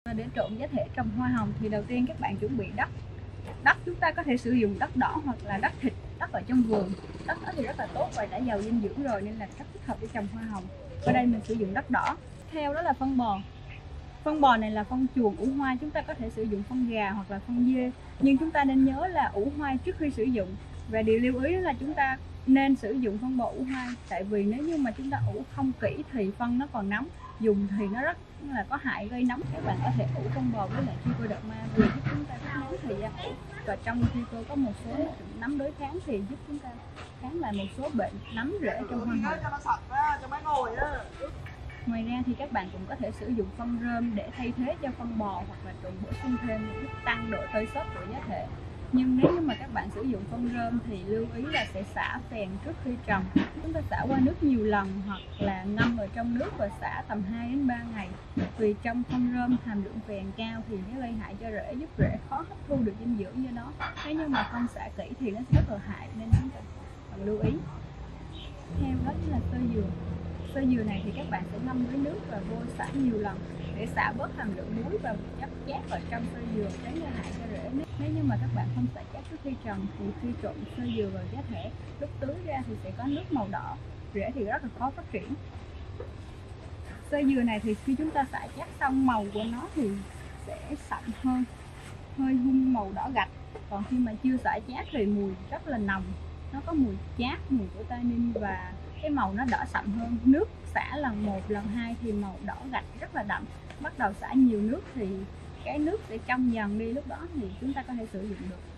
Để trộn giá thể trồng hoa hồng thì đầu tiên các bạn chuẩn bị đất. Đất chúng ta có thể sử dụng đất đỏ hoặc là đất thịt, đất ở trong vườn. Đất đó thì rất là tốt và đã giàu dinh dưỡng rồi nên là rất thích hợp để trồng hoa hồng. Ở đây mình sử dụng đất đỏ. Theo đó là phân bò. Phân bò này là phân chuồng ủ hoa, chúng ta có thể sử dụng phân gà hoặc là phân dê. Nhưng chúng ta nên nhớ là ủ hoa trước khi sử dụng. Và điều lưu ý là chúng ta nên sử dụng phân bò ủ hoa. Tại vì nếu như mà chúng ta ủ không kỹ thì phân nó còn nóng, dùng thì nó rất là có hại, gây nóng. Các bạn có thể ủ phân bò với lại Trichoderma vừa giúp chúng ta rút ngắn thời gian ủ, và trong Tricho có một số nấm đối kháng thì giúp chúng ta kháng lại một số bệnh nấm rễ trong hoa hồng. Ngoài ra thì các bạn cũng có thể sử dụng phân rơm để thay thế cho phân bò hoặc là trộn bổ sung thêm giúp tăng độ tơi xốp của giá thể. Nhưng nếu như mà các bạn sử dụng phân rơm thì lưu ý là sẽ xả phèn trước khi trồng. Chúng ta xả qua nước nhiều lần hoặc là ngâm ở trong nước và xả tầm 2 đến 3 ngày. Vì trong phân rơm hàm lượng phèn cao thì nó gây hại cho rễ, giúp rễ khó hấp thu được dinh dưỡng, do đó nếu như mà không xả kỹ thì nó sẽ rất là hại, nên chúng ta cần lưu ý. Theo đó chính là xơ dừa. Xơ dừa này thì các bạn sẽ ngâm với nước và vôi xả nhiều lần để xả bớt hàm lượng muối và chất chát ở trong xơ dừa, tránh gây hại cho rễ. Nếu như mà các bạn không xả chát trước khi trồng thì khi trộn xơ dừa vào giá thể, lúc tưới ra thì sẽ có nước màu đỏ, rễ thì rất là khó phát triển. Xơ dừa này thì khi chúng ta xả chát xong, màu của nó thì sẽ sậm hơn, hơi hung màu đỏ gạch. Còn khi mà chưa xả chát thì mùi rất là nồng, nó có mùi chát, mùi của tannin và cái màu nó đỏ sậm hơn. Nước xả lần 1, lần 2 thì màu đỏ gạch rất là đậm. Bắt đầu xả nhiều nước thì cái nước sẽ trong dần đi, lúc đó thì chúng ta có thể sử dụng được.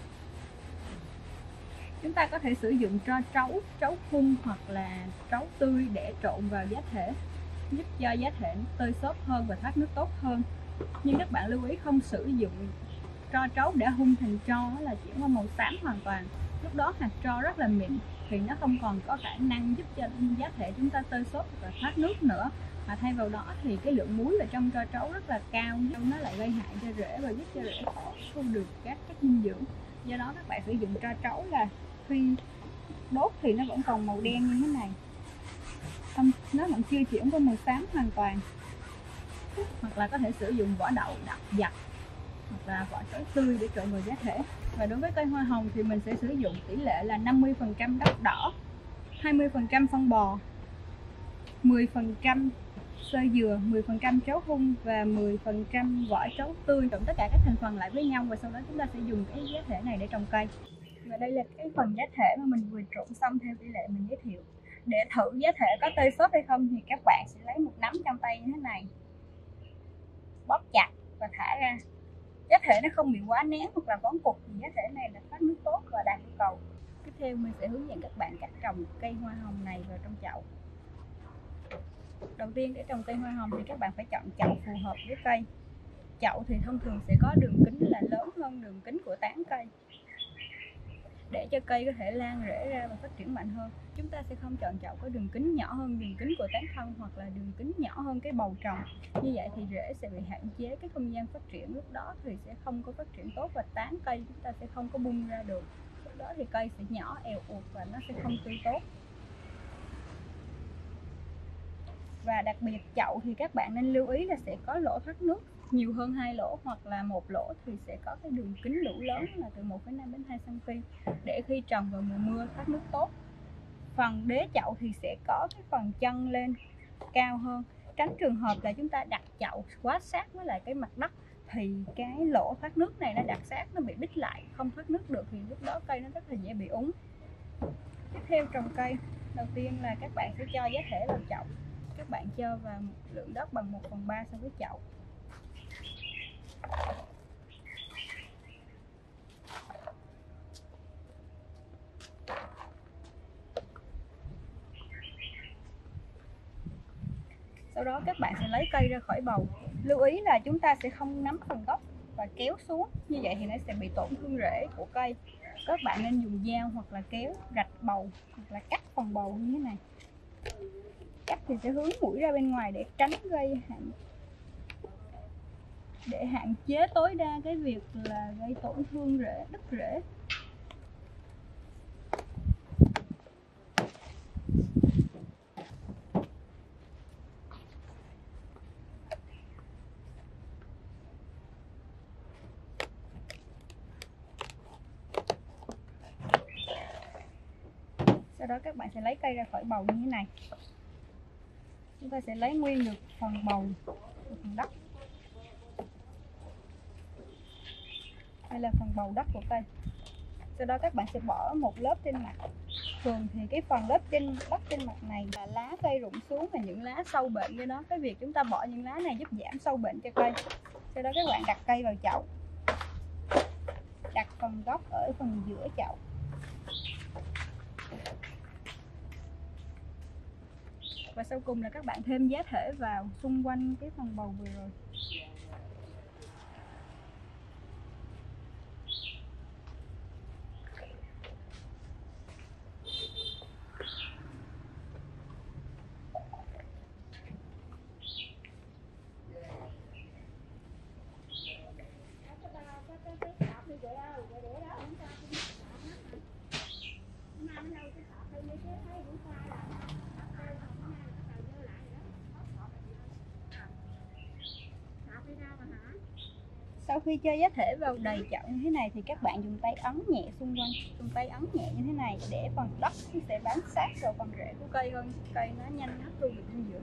Chúng ta có thể sử dụng cho trấu khung hoặc là trấu tươi để trộn vào giá thể, giúp cho giá thể tơi xốp hơn và thoát nước tốt hơn. Nhưng các bạn lưu ý không sử dụng tro trấu để hun thành tro, là chuyển qua màu xám hoàn toàn. Lúc đó hạt tro rất là mịn thì nó không còn có khả năng giúp cho giá thể chúng ta tơi xốp và thoát nước nữa, mà thay vào đó thì cái lượng muối ở trong tro trấu rất là cao, nó lại gây hại cho rễ và giúp cho rễ khó thu được các chất dinh dưỡng. Do đó các bạn sử dụng tro trấu là khi đốt thì nó vẫn còn màu đen như thế này, nó vẫn chưa chuyển qua màu xám hoàn toàn. Hoặc là có thể sử dụng vỏ đậu đập dập hoặc là vỏ trấu tươi để trộn vào giá thể. Và đối với cây hoa hồng thì mình sẽ sử dụng tỷ lệ là 50% đất đỏ, 20% phân bò, 10% xơ dừa, 10% trấu hun và 10% vỏ trấu tươi. Trộn tất cả các thành phần lại với nhau và sau đó chúng ta sẽ dùng cái giá thể này để trồng cây. Và đây là cái phần giá thể mà mình vừa trộn xong theo tỷ lệ mình giới thiệu. Để thử giá thể có tơi xốp hay không thì các bạn sẽ lấy một nắm trong tay như thế này, bóp chặt và thả ra. Giá thể nó không bị quá nén hoặc là vón cục thì giá thể này là thoát nước tốt và đạt yêu cầu. Tiếp theo mình sẽ hướng dẫn các bạn cách trồng cây hoa hồng này vào trong chậu. Đầu tiên để trồng cây hoa hồng thì các bạn phải chọn chậu phù hợp với cây. Chậu thì thông thường sẽ có đường kính là lớn hơn đường kính của tán cây, để cho cây có thể lan rễ ra và phát triển mạnh hơn. Chúng ta sẽ không chọn chậu có đường kính nhỏ hơn đường kính của tán thân hoặc là đường kính nhỏ hơn cái bầu trồng. Như vậy thì rễ sẽ bị hạn chế cái không gian phát triển, lúc đó thì sẽ không có phát triển tốt và tán cây chúng ta sẽ không có bung ra được. Lúc đó thì cây sẽ nhỏ èo uột và nó sẽ không tươi tốt. Và đặc biệt chậu thì các bạn nên lưu ý là sẽ có lỗ thoát nước nhiều hơn 2 lỗ, hoặc là một lỗ thì sẽ có cái đường kính đủ lớn là từ 1,5 đến 2 cm để khi trồng vào mùa mưa thoát nước tốt. Phần đế chậu thì sẽ có cái phần chân lên cao hơn, tránh trường hợp là chúng ta đặt chậu quá sát với lại cái mặt đất thì cái lỗ thoát nước này nó đặt sát, nó bị đít lại không thoát nước được thì lúc đó cây nó rất là dễ bị úng. Tiếp theo trồng cây, đầu tiên là các bạn sẽ cho giá thể vào chậu. Các bạn cho vào một lượng đất bằng 1/3 so với chậu. Sau đó các bạn sẽ lấy cây ra khỏi bầu. Lưu ý là chúng ta sẽ không nắm phần gốc và kéo xuống, như vậy thì nó sẽ bị tổn thương rễ của cây. Các bạn nên dùng dao hoặc là kéo rạch bầu hoặc là cắt phần bầu như thế này. Cắt thì sẽ hướng mũi ra bên ngoài để tránh để hạn chế tối đa cái việc là gây tổn thương rễ, đứt rễ. Sau đó các bạn sẽ lấy cây ra khỏi bầu như thế này. Chúng ta sẽ lấy nguyên được phần bầu và phần đất. Đây là phần bầu đất của cây. Sau đó các bạn sẽ bỏ một lớp trên mặt. Thường thì cái phần lớp trên đất trên mặt này là lá cây rụng xuống và những lá sâu bệnh, do đó cái việc chúng ta bỏ những lá này giúp giảm sâu bệnh cho cây. Sau đó các bạn đặt cây vào chậu, đặt phần gốc ở phần giữa chậu. Và sau cùng là các bạn thêm giá thể vào xung quanh cái phần bầu vừa rồi. Sau khi cho giá thể vào đầy chậu như thế này thì các bạn dùng tay ấn nhẹ xung quanh, dùng tay ấn nhẹ như thế này để phần đất sẽ bám sát vào phần rễ của cây hơn, cây nó nhanh hấp thu được dinh dưỡng.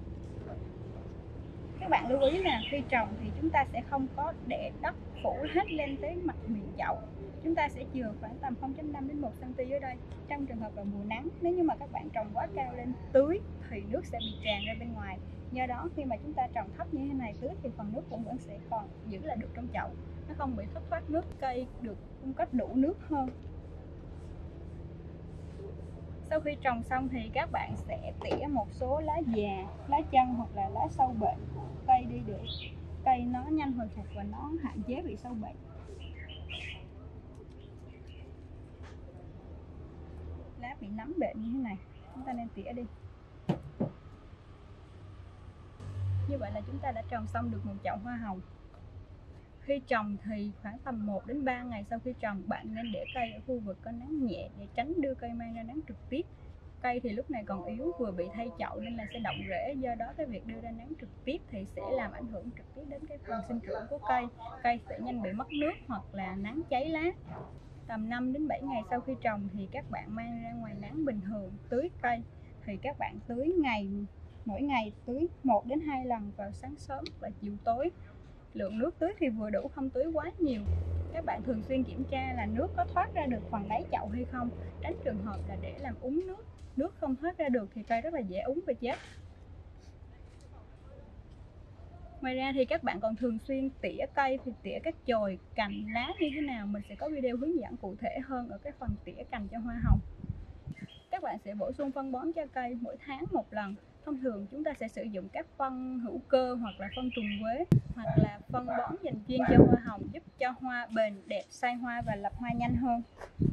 Các bạn lưu ý là khi trồng thì chúng ta sẽ không có để đất phủ hết lên tới mặt miệng chậu. Chúng ta sẽ chừa khoảng tầm 0,5 đến 1 cm dưới đây. Trong trường hợp là mùa nắng, nếu như mà các bạn trồng quá cao lên tưới thì nước sẽ bị tràn ra bên ngoài. Do đó khi mà chúng ta trồng thấp như thế này tưới thì phần nước cũng vẫn sẽ còn giữ lại được trong chậu, nó không bị thất thoát nước, cây được cung cấp đủ nước hơn. Sau khi trồng xong thì các bạn sẽ tỉa một số lá già, lá chân hoặc là lá sâu bệnh của cây đi để cây nó nhanh hồi phục và nó hạn chế bị sâu bệnh. Lá bị nấm bệnh như thế này chúng ta nên tỉa đi. Như vậy là chúng ta đã trồng xong được một chậu hoa hồng. Khi trồng thì khoảng tầm 1 đến 3 ngày sau khi trồng, bạn nên để cây ở khu vực có nắng nhẹ để tránh đưa cây mang ra nắng trực tiếp. Cây thì lúc này còn yếu, vừa bị thay chậu nên là sẽ động rễ, do đó cái việc đưa ra nắng trực tiếp thì sẽ làm ảnh hưởng trực tiếp đến cái phần sinh trưởng của cây. Cây sẽ nhanh bị mất nước hoặc là nắng cháy lá. Tầm 5 đến 7 ngày sau khi trồng thì các bạn mang ra ngoài nắng bình thường. Tưới cây thì các bạn tưới mỗi ngày tưới 1 đến 2 lần vào sáng sớm và chiều tối. Lượng nước tưới thì vừa đủ, không tưới quá nhiều. Các bạn thường xuyên kiểm tra là nước có thoát ra được phần đáy chậu hay không, tránh trường hợp là để làm úng nước. Nước không thoát ra được thì cây rất là dễ úng và chết. Ngoài ra thì các bạn còn thường xuyên tỉa cây, thì tỉa các chồi, cành, lá như thế nào mình sẽ có video hướng dẫn cụ thể hơn ở cái phần tỉa cành cho hoa hồng. Các bạn sẽ bổ sung phân bón cho cây mỗi tháng một lần. Thông thường chúng ta sẽ sử dụng các phân hữu cơ hoặc là phân trùng quế hoặc là phân bón dành chuyên cho hoa hồng, giúp cho hoa bền đẹp, sai hoa và lập hoa nhanh hơn.